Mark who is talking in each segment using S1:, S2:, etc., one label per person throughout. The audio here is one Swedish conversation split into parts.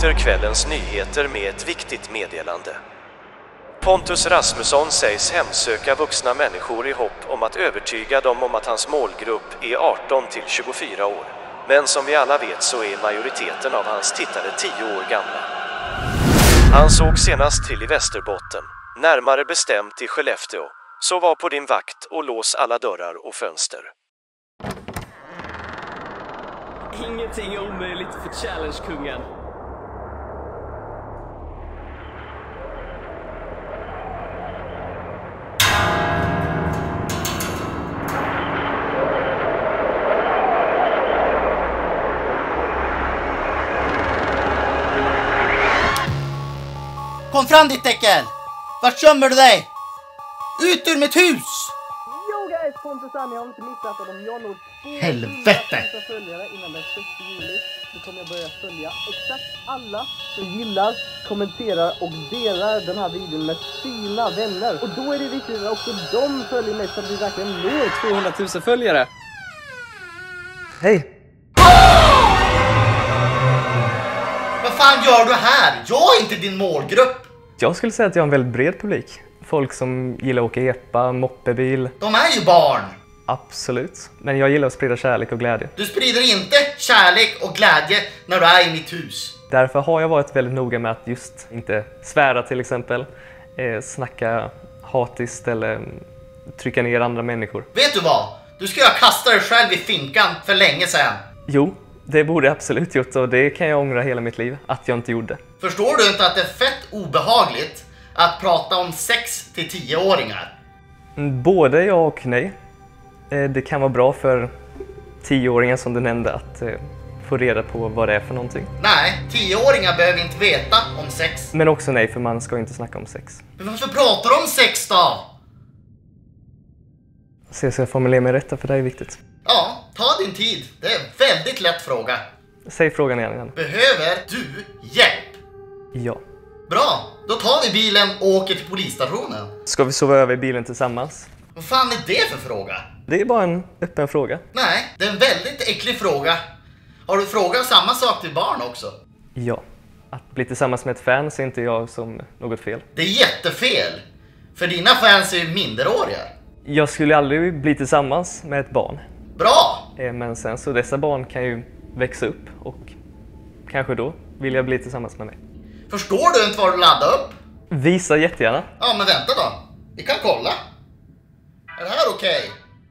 S1: bryter kvällens nyheter med ett viktigt meddelande. Pontus Rasmusson sägs hemsöka vuxna människor i hopp om att övertyga dem om att hans målgrupp är 18 till 24 år. Men som vi alla vet så är majoriteten av hans tittare 10 år gamla. Han såg senast till i Västerbotten, närmare bestämt i Skellefteå. Så var på din vakt och lås alla dörrar och fönster.
S2: Ingenting är omöjligt för Challenge-kungen.
S3: Kom fram ditt äckel! Vart gömmer du dig? Ut ur mitt hus!
S4: Yo guys, Pontus här, jag har inte missat att om jag når 200
S3: Helvete!
S4: följare innan den 6 juli så kommer jag börja följa exakt alla som gillar, kommenterar och delar den här videon med sina vänner. Och då är det viktigt att också de följer mig så att vi verkligen når
S2: 200 000 följare. Hej.
S3: Vad fan gör du här? Jag är inte din målgrupp!
S5: Jag skulle säga att jag har en väldigt bred publik. Folk som gillar att åka epa, moppebil.
S3: De är ju barn!
S5: Absolut. Men jag gillar att sprida kärlek och glädje.
S3: Du sprider inte kärlek och glädje när du är i mitt hus.
S5: Därför har jag varit väldigt noga med att just inte svära till exempel. Snacka hatiskt eller trycka ner andra människor.
S3: Vet du vad? Du skulle ha kastat dig själv i finkan för länge sedan.
S5: Jo, det borde jag absolut gjort och det kan jag ångra hela mitt liv att jag inte gjorde.
S3: Förstår du inte att det är fett obehagligt att prata om sex till 10-åringar?
S5: Både ja och nej. Det kan vara bra för 10-åringar som du nämnde att få reda på vad det är för någonting.
S3: Nej, 10-åringar behöver inte veta om sex.
S5: Men också nej, för man ska inte snacka om sex.
S3: Men varför pratar du om sex då?
S5: Se så jag formulerar mig rätt, för det är viktigt.
S3: Ja, ta din tid. Det är en väldigt lätt fråga.
S5: Säg frågan igen.
S3: Behöver du hjälp?
S5: Ja.
S3: Bra, då tar vi bilen och åker till polisstationen.
S5: Ska vi sova över i bilen tillsammans?
S3: Vad fan är det för fråga?
S5: Det är bara en öppen fråga.
S3: Nej, det är en väldigt äcklig fråga. Har du frågat samma sak till barn också?
S5: Ja. Att bli tillsammans med ett fan ser inte jag som något fel.
S3: Det är jättefel. För dina fans är ju minderåriga.
S5: Jag skulle aldrig bli tillsammans med ett barn.
S3: Bra!
S5: Men sen så dessa barn kan ju växa upp och kanske då vill jag bli tillsammans med mig.
S3: Förstår du inte vad du laddar upp?
S5: Visa jättegärna.
S3: Ja, men vänta då. Vi kan kolla. Är det här okej?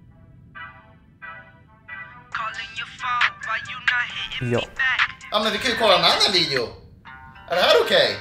S5: Ja.
S3: Ja, men vi kan ju kolla en annan video. Är det här okej?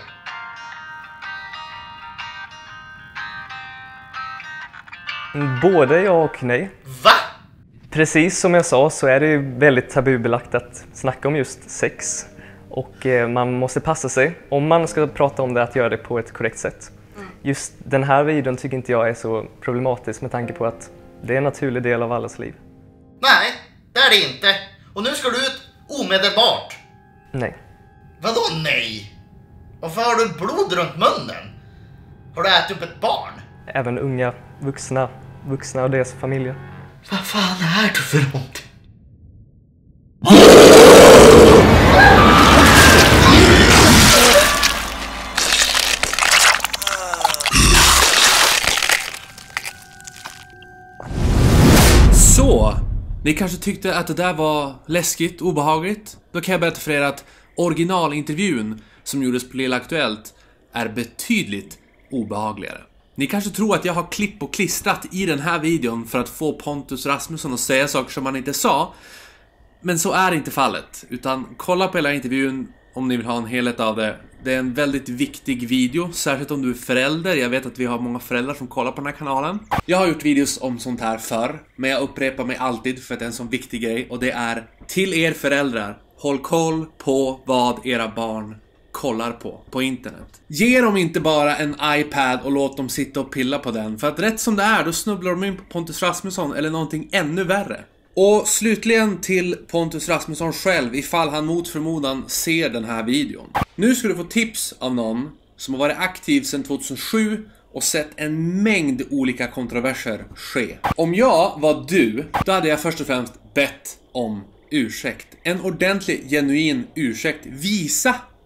S5: Både ja och nej.
S3: Va?
S5: Precis som jag sa så är det ju väldigt tabubelagt att snacka om just sex. Och man måste passa sig, om man ska prata om det, att göra det på ett korrekt sätt. Just den här videon tycker inte jag är så problematisk med tanke på att det är en naturlig del av allas liv.
S3: Nej, det är det inte. Och nu ska du ut omedelbart.
S5: Nej.
S3: Vadå nej? Varför har du blod runt munnen? Har du ätit upp ett barn?
S5: Även unga, vuxna och deras familjer.
S3: Vad fan är du för någonting?
S6: Så, ni kanske tyckte att det där var läskigt, obehagligt? Då kan jag berätta för er att originalintervjun som gjordes på Lilla Aktuellt är betydligt obehagligare. Ni kanske tror att jag har klipp och klistrat i den här videon för att få Pontus Rasmusson att säga saker som han inte sa. Men så är inte fallet, utan kolla på hela intervjun om ni vill ha en helhet av det. Det är en väldigt viktig video, särskilt om du är förälder. Jag vet att vi har många föräldrar som kollar på den här kanalen. Jag har gjort videos om sånt här förr, men jag upprepar mig alltid för att det är en sån viktig grej. Och det är till er föräldrar: håll koll på vad era barn kollar på internet. Ge dem inte bara en iPad och låt dem sitta och pilla på den. För att rätt som det är, då snubblar de in på Pontus Rasmusson eller någonting ännu värre. Och slutligen till Pontus Rasmusson själv, ifall han mot förmodan ser den här videon. Nu ska du få tips av någon som har varit aktiv sedan 2007 och sett en mängd olika kontroverser ske. Om jag var du, då hade jag först och främst bett om ursäkt. En ordentlig, genuin ursäkt. Visa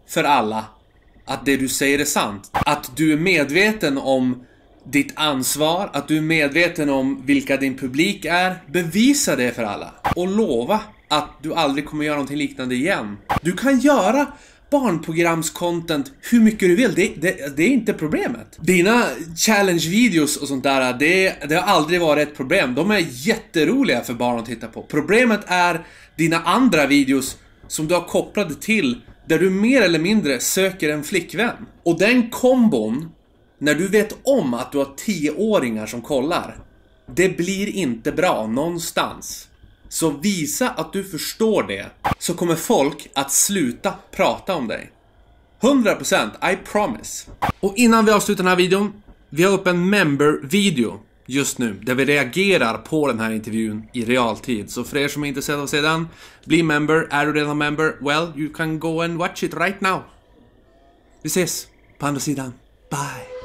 S6: för alla att det du säger är sant. Att du är medveten om ditt ansvar, att du är medveten om vilka din publik är. Bevisa det för alla. Och lova att du aldrig kommer göra någonting liknande igen. Du kan göra barnprogramscontent hur mycket du vill. Det är inte problemet. Dina challenge-videos och sånt där, det har aldrig varit ett problem. De är jätteroliga för barn att titta på. Problemet är dina andra videos som du har kopplade till där du mer eller mindre söker en flickvän. Och den kombon, när du vet om att du har 10-åringar som kollar, det blir inte bra någonstans. Så visa att du förstår det, så kommer folk att sluta prata om dig. 100%, I promise. Och innan vi avslutar den här videon, vi har upp en member-video just nu, där vi reagerar på den här intervjun i realtid. Så för er som är intresserade av att se den, bli member. Är du redan member? Well, you can go and watch it right now. Vi ses på andra sidan. Bye.